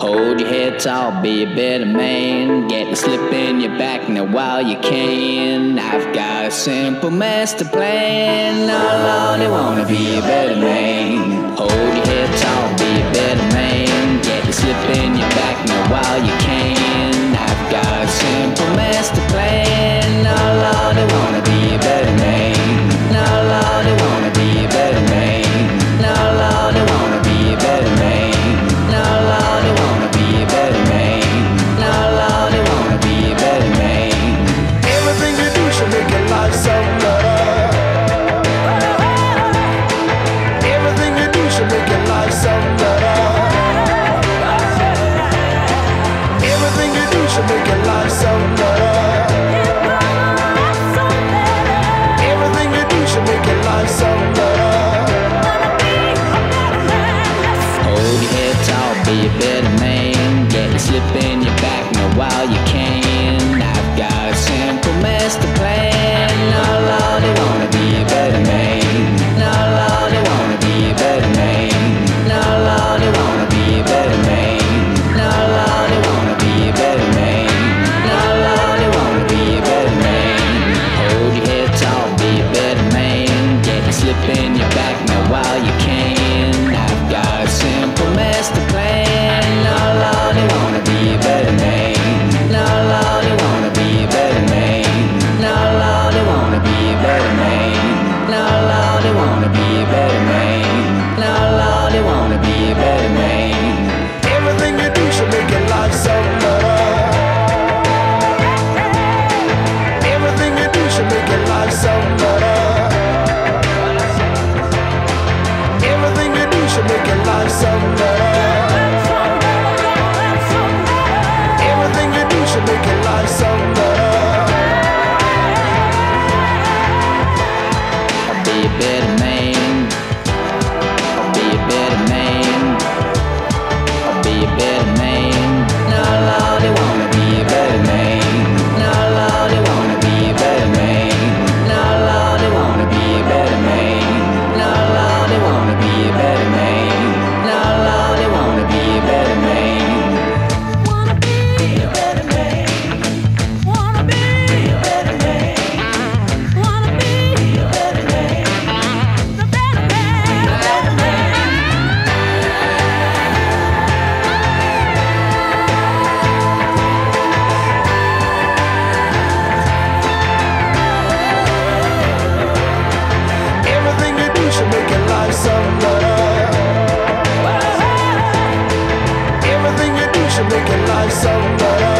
Hold your head tall, be a better man. Get the slip in your back now while you can. I've got a simple master plan. Oh Lord, I wanna be a better man. Hold your head tall, be a better man. Get the slip in your back now while you can. I've got a simple master plan. Oh Lord, I wanna be a better man. Oh Lord, I wanna be a better man. Oh Lord, I wanna be a better man. Oh Lord, I wanna be a better man. Oh Lord, I wanna be a better man. Everything you do should make your life so better. Everything you do should make your life so better. Everything you do should make your life so better. Everything you do should make your life so better. Hold your head tall, be a better man. Get the slip in your back now while you can. I've got a simple master plan. Oh Lord, I wanna be a better man. Oh Lord, I wanna be a better man. Oh Lord, I wanna be a better man. Oh Lord, I wanna be a better man. Oh Lord, I wanna be a better man. Hold your head tall, be a better man. Get the slip in your back now while you can. I've got a simple master plan. Oh Lord, I wanna be a better man. Oh Lord, I wanna be a better man. Oh Lord, I wanna be a better man. Oh Lord, I wanna be a better man. Oh Lord, I wanna be a better man. Everything you do should make your life so better. Everything you do should make your life so better. Everything you do should make your life so better. Everything you do should make your life so better. I'll be a better man. I'll be a better man. I'll be a better man. No Lord, I wanna be a better man. No Lord, I wanna be a better man. No Lord, I wanna be a better man. No Lord, I wanna be a better man. No Lord, I wanna be a better man. Wanna be a better man. Wanna be a better man. Wanna be a better man. The better man. The better man. Everything you do should make your life so better. Everything you do should make your life so better.